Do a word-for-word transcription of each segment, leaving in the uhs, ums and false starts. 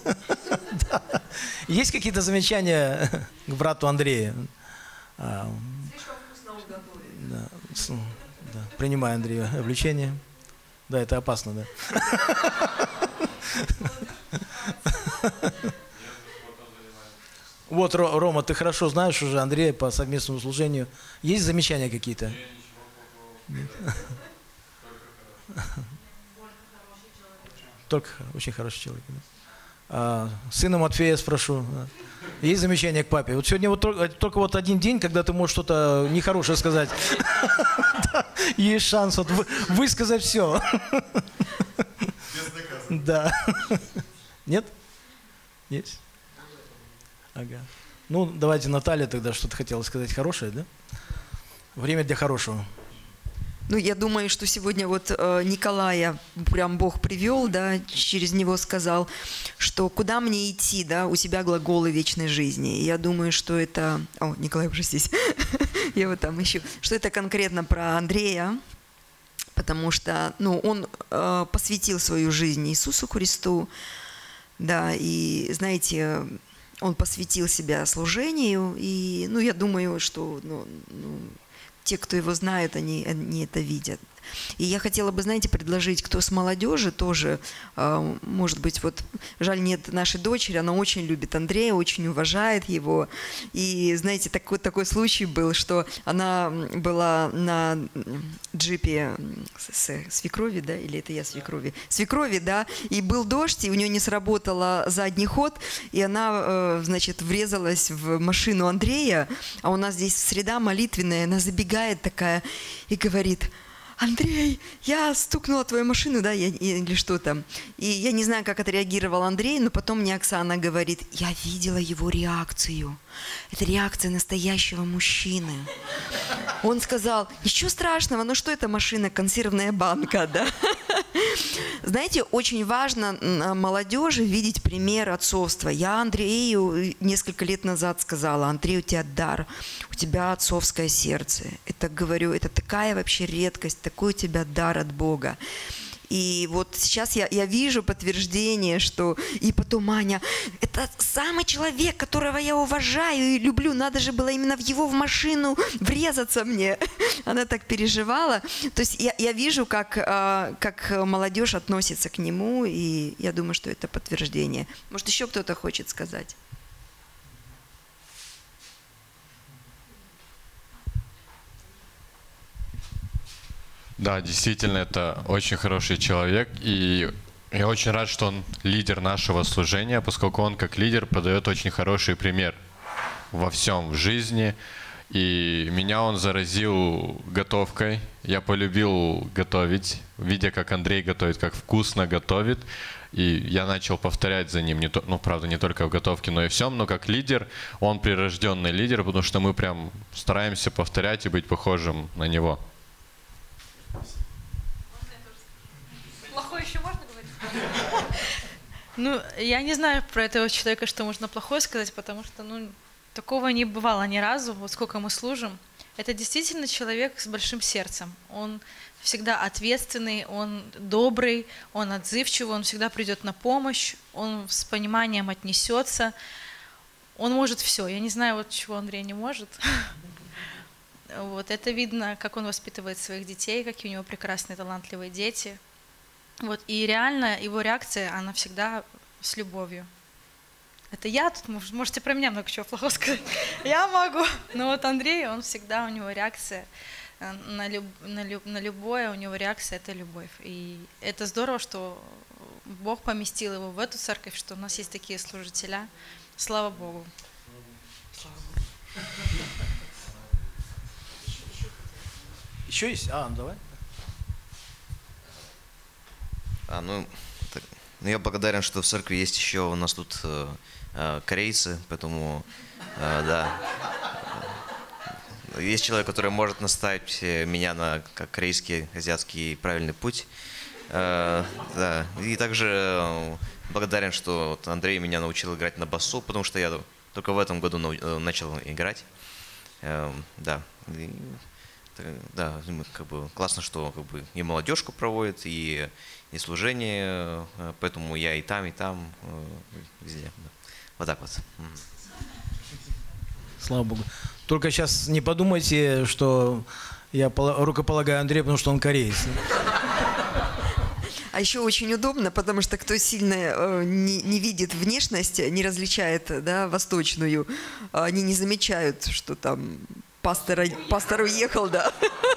Есть какие-то замечания к брату Андрею? Слишком вкусно он готовит. Да. Да. Принимаю, Андрей, обличение. Да, это опасно, да. Вот, Рома, ты хорошо знаешь уже Андрея по совместному служению. Есть замечания какие-то? Нет. Только очень хороший человек. Да? А, сына Матфея спрошу. Есть замечания к папе? Вот сегодня вот только, только вот один день, когда ты можешь что-то нехорошее сказать. Есть шанс вот высказать все. Да. Нет? Есть? Ага. Ну, давайте Наталья тогда что-то хотела сказать хорошее, да? Время для хорошего. Ну, я думаю, что сегодня вот э, Николая прям Бог привел, да, через него сказал, что куда мне идти, да, у себя глаголы вечной жизни. И я думаю, что это... О, Николай уже здесь. Я его там ищу. Что это конкретно про Андрея, потому что, ну, он э, посвятил свою жизнь Иисусу Христу, да, и, знаете, он посвятил себя служению, и, ну, я думаю, что... Ну, ну, те, кто его знают, они, они это видят. И я хотела бы, знаете, предложить, кто с молодежи тоже, э, может быть, вот, жаль, нет нашей дочери, она очень любит Андрея, очень уважает его. И, знаете, такой, такой случай был, что она была на джипе с, свекрови, да, или это я свекрови? Свекрови, да, и был дождь, и у нее не сработал задний ход, и она, э, значит, врезалась в машину Андрея, а у нас здесь среда молитвенная, она забегает такая и говорит: Андрей, я стукнула твою машину, да, я, или что там. И я не знаю, как отреагировал Андрей, но потом мне Оксана говорит: я видела его реакцию. Это реакция настоящего мужчины. Он сказал: ничего страшного, ну что это машина, консервная банка, да? Знаете, очень важно молодежи видеть пример отцовства. Я Андрею несколько лет назад сказала: Андрей, у тебя дар, у тебя отцовское сердце. Это, говорю, это такая вообще редкость, такой у тебя дар от Бога. И вот сейчас я, я вижу подтверждение, что... И потом Аня: это самый человек, которого я уважаю и люблю. Надо же было именно в его в машину врезаться мне. Она так переживала. То есть я, я вижу, как, как молодежь относится к нему, и я думаю, что это подтверждение. Может, еще кто-то хочет сказать? Да, действительно, это очень хороший человек, и я очень рад, что он лидер нашего служения, поскольку он как лидер подает очень хороший пример во всем в жизни. И меня он заразил готовкой, я полюбил готовить, видя, как Андрей готовит, как вкусно готовит. И я начал повторять за ним, не то, ну, правда, не только в готовке, но и всем, но как лидер, он прирожденный лидер, потому что мы прям стараемся повторять и быть похожим на него. Плохое еще можно говорить? Ну, я не знаю про этого человека, что можно плохое сказать, потому что, ну, такого не бывало ни разу, вот сколько мы служим. Это действительно человек с большим сердцем. Он всегда ответственный, он добрый, он отзывчивый, он всегда придет на помощь, он с пониманием отнесется. Он может все. Я не знаю, вот чего Андрей не может. Вот, это видно, как он воспитывает своих детей, какие у него прекрасные, талантливые дети. Вот, и реально его реакция, она всегда с любовью. Это я тут, можете про меня много чего плохого сказать. Я могу. Но вот Андрей, он всегда, у него реакция на, люб, на, люб, на любое, у него реакция – это любовь. И это здорово, что Бог поместил его в эту церковь, что у нас есть такие служителя. Слава Богу. Еще есть? А, ну давай. А, ну, так, ну, я благодарен, что в церкви есть еще у нас тут э, э, корейцы, поэтому, э, да. Есть человек, который может наставить меня на корейский, азиатский правильный путь. Э, да. И также э, благодарен, что вот Андрей меня научил играть на басу, потому что я только в этом году начал играть. Э, да. И Да, как бы классно, что как бы и молодежку проводит, и, и служение, поэтому я и там, и там, везде. Вот так вот. Слава Богу. Только сейчас не подумайте, что я рукополагаю Андрея, потому что он кореец. А еще очень удобно, потому что кто сильно э, не, не видит внешность, не различает, да, восточную, они не замечают, что там пастор, пастор уехал, да.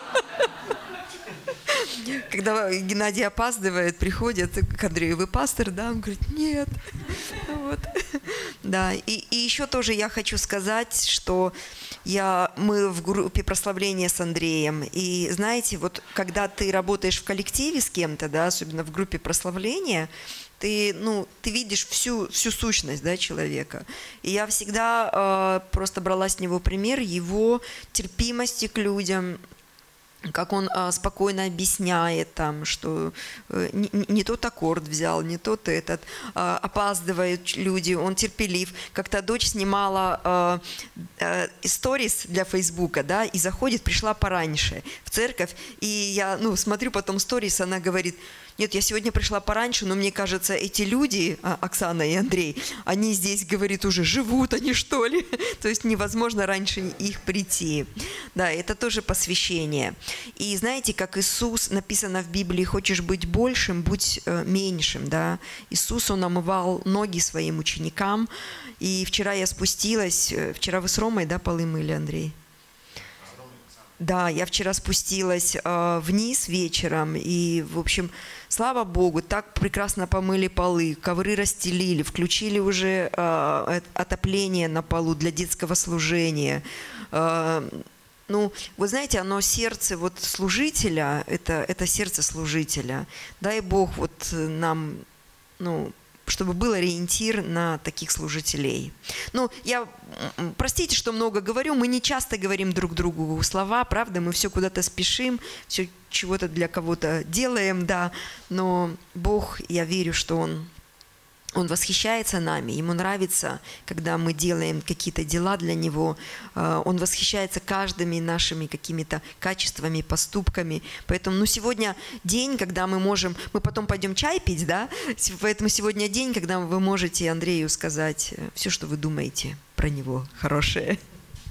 Когда Геннадий опаздывает, приходит к Андрею: вы пастор, да? Он говорит: нет. Вот. Да. И, и еще тоже я хочу сказать, что я, мы в группе прославления с Андреем. И знаете, вот когда ты работаешь в коллективе с кем-то, да, особенно в группе прославления, ты, ну, ты видишь всю, всю сущность, да, человека. И я всегда э, просто брала с него пример его терпимости к людям, как он а, спокойно объясняет, там, что э, не, не тот аккорд взял, не тот этот, а, опаздывают люди, он терпелив. Как-то дочь снимала а, а, сторис для Фейсбука, да, и заходит, пришла пораньше в церковь, и я, ну, смотрю потом сторис, она говорит: нет, я сегодня пришла пораньше, но мне кажется, эти люди, Оксана и Андрей, они здесь, говорит, уже живут, они что ли? То есть невозможно раньше их прийти. Да, это тоже посвящение. И знаете, как Иисус, написано в Библии: хочешь быть большим, будь меньшим, да. Иисус, Он омывал ноги своим ученикам. И вчера я спустилась, вчера вы с Ромой, да, полы мыли, Андрей? Да, я вчера спустилась э, вниз вечером, и, в общем, слава Богу, так прекрасно помыли полы, ковры расстелили, включили уже э, отопление на полу для детского служения. Э, ну, вы знаете, оно сердце вот служителя, это, это сердце служителя. Дай Бог вот нам, ну, чтобы был ориентир на таких служителей. Ну, я, простите, что много говорю, мы не часто говорим друг другу слова, правда, мы все куда-то спешим, все чего-то для кого-то делаем, да, но Бог, я верю, что Он, Он восхищается нами, Ему нравится, когда мы делаем какие-то дела для Него, Он восхищается каждыми нашими какими-то качествами, поступками. Поэтому, ну, сегодня день, когда мы можем, мы потом пойдем чай пить, да, поэтому сегодня день, когда вы можете Андрею сказать все, что вы думаете про него хорошее.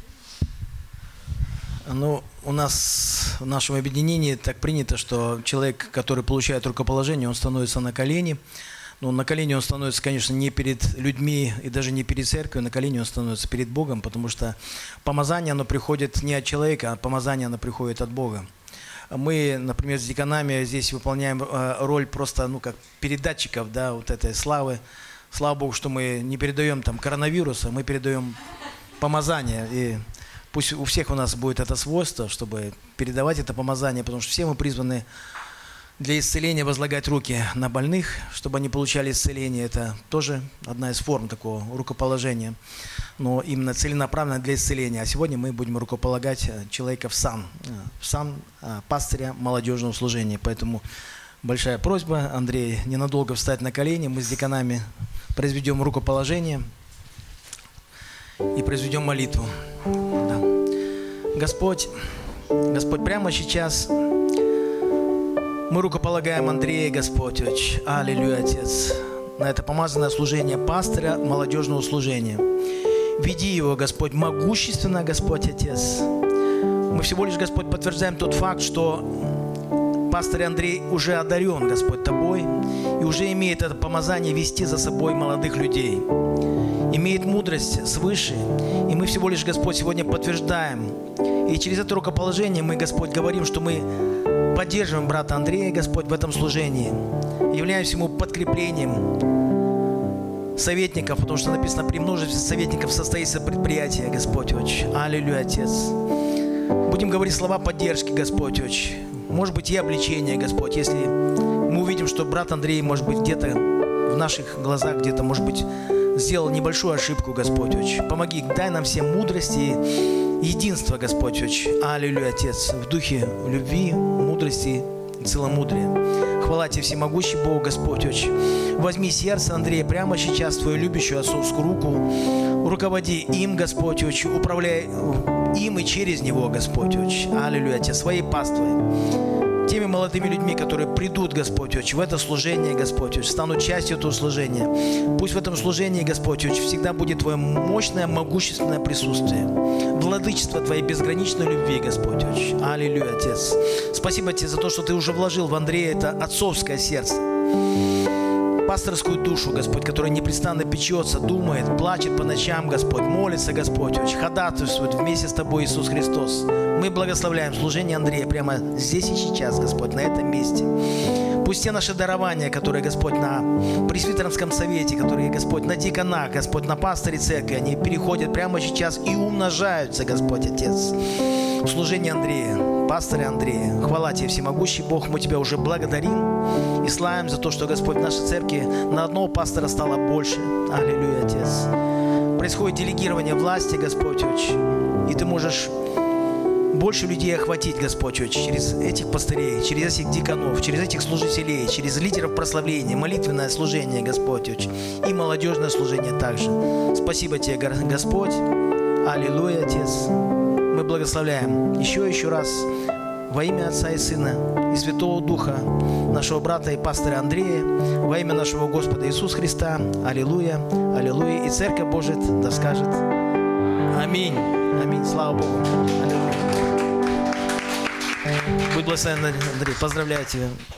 Ну, у нас в нашем объединении так принято, что человек, который получает рукоположение, он становится на колени. Но на колени он становится, конечно, не перед людьми и даже не перед церковью, на колени он становится перед Богом, потому что помазание, оно приходит не от человека, а помазание, оно приходит от Бога. Мы, например, с диканами здесь выполняем роль просто, ну, как передатчиков, да, вот этой славы. Слава Богу, что мы не передаем там коронавируса, мы передаем помазание. И пусть у всех у нас будет это свойство, чтобы передавать это помазание, потому что все мы призваны для исцеления возлагать руки на больных, чтобы они получали исцеление. Это тоже одна из форм такого рукоположения, но именно целенаправленно для исцеления. А сегодня мы будем рукополагать человека в сан, в сан пастыря молодежного служения. Поэтому большая просьба, Андрей, ненадолго встать на колени. Мы с диканами произведем рукоположение и произведем молитву. Да. Господь, Господь, прямо сейчас мы рукополагаем Андрея, Господь, Отче. Аллилуйя, Отец. На это помазанное служение пастыря молодежного служения. Веди его, Господь, могущественно, Господь, Отец. Мы всего лишь, Господь, подтверждаем тот факт, что пастырь Андрей уже одарен, Господь, Тобой, и уже имеет это помазание вести за собой молодых людей. Имеет мудрость свыше, и мы всего лишь, Господь, сегодня подтверждаем. И через это рукоположение мы, Господь, говорим, что мы поддерживаем брата Андрея, Господь, в этом служении. Являемся ему подкреплением советников, потому что написано: при множестве советников состоится предприятие, Господь, Отче. Аллилуйя, Отец. Будем говорить слова поддержки, Господь, Отче. Может быть, и обличения, Господь, если мы увидим, что брат Андрей, может быть, где-то в наших глазах, где-то, может быть, сделал небольшую ошибку, Господь, Отче. Помоги, дай нам всем мудрости и единства, Господь, Отче. Аллилуйя, Отец. В духе любви, мудрости и целомудрия. Хвала Тебе, всемогущий Бог, Господь, Отче. Возьми сердце Андрея прямо сейчас в Твою любящую отцовскую руку. Руководи им, Господь, Отче. Управляй им и через него, Господь Отче. Аллилуйя, Отец, своей паствой. Теми молодыми людьми, которые придут, Господь Отче, в это служение, Господь Отче, станут частью этого служения. Пусть в этом служении, Господь Отче, всегда будет Твое мощное, могущественное присутствие. Владычество Твоей безграничной любви, Господь Отче. Аллилуйя, Отец. Спасибо Тебе за то, что Ты уже вложил в Андрея это отцовское сердце. Пасторскую душу, Господь, которая непрестанно печется, думает, плачет по ночам, Господь, молится, Господь, очень ходатайствует вместе с Тобой, Иисус Христос. Мы благословляем служение Андрея прямо здесь и сейчас, Господь, на этом месте. Пусть все наши дарования, которые, Господь, на пресвитерском совете, которые, Господь, на диконах, Господь, на пасторе церкви, они переходят прямо сейчас и умножаются, Господь, Отец. В служении Андрея, пасторе Андрея. Хвала Тебе, всемогущий Бог, мы Тебя уже благодарим и славим за то, что, Господь, в нашей церкви на одного пастора стало больше. Аллилуйя, Отец. Происходит делегирование власти, Господь, Отче, и Ты можешь больше людей охватить, Господь, Отче, через этих пастырей, через этих диконов, через этих служителей, через лидеров прославления, молитвенное служение, Господь, Отче, и молодежное служение также. Спасибо Тебе, Господь. Аллилуйя, Отец. Мы благословляем еще и еще раз во имя Отца и Сына и Святого Духа нашего брата и пастыря Андрея, во имя нашего Господа Иисуса Христа. Аллилуйя, аллилуйя. И Церковь Божия да скажет аминь. Аминь. Слава Богу. Аллилуйя. Будь благословен, Андрей. Поздравляю тебя.